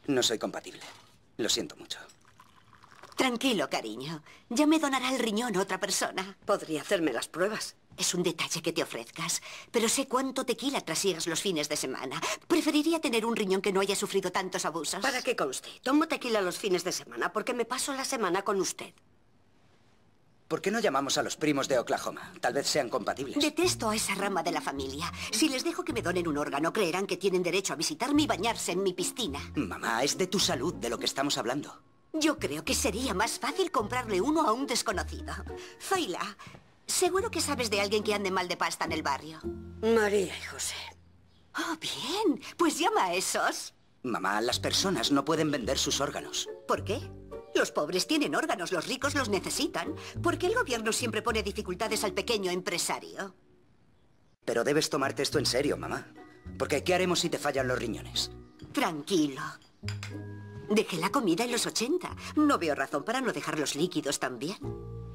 No soy compatible. Lo siento mucho. Tranquilo, cariño. Ya me donará el riñón otra persona. Podría hacerme las pruebas. Es un detalle que te ofrezcas, pero sé cuánto tequila trasiegas los fines de semana. Preferiría tener un riñón que no haya sufrido tantos abusos. Para que conste, tomo tequila los fines de semana porque me paso la semana con usted. ¿Por qué no llamamos a los primos de Oklahoma? Tal vez sean compatibles. Detesto a esa rama de la familia. Si les dejo que me donen un órgano, creerán que tienen derecho a visitarme y bañarse en mi piscina. Mamá, es de tu salud de lo que estamos hablando. Yo creo que sería más fácil comprarle uno a un desconocido. Zoila, seguro que sabes de alguien que ande mal de pasta en el barrio. María y José. Oh, bien. Pues llama a esos. Mamá, las personas no pueden vender sus órganos. ¿Por qué? Los pobres tienen órganos, los ricos los necesitan. ¿Por qué el gobierno siempre pone dificultades al pequeño empresario? Pero debes tomarte esto en serio, mamá. Porque ¿qué haremos si te fallan los riñones? Tranquilo. Dejé la comida en los 80. No veo razón para no dejar los líquidos también.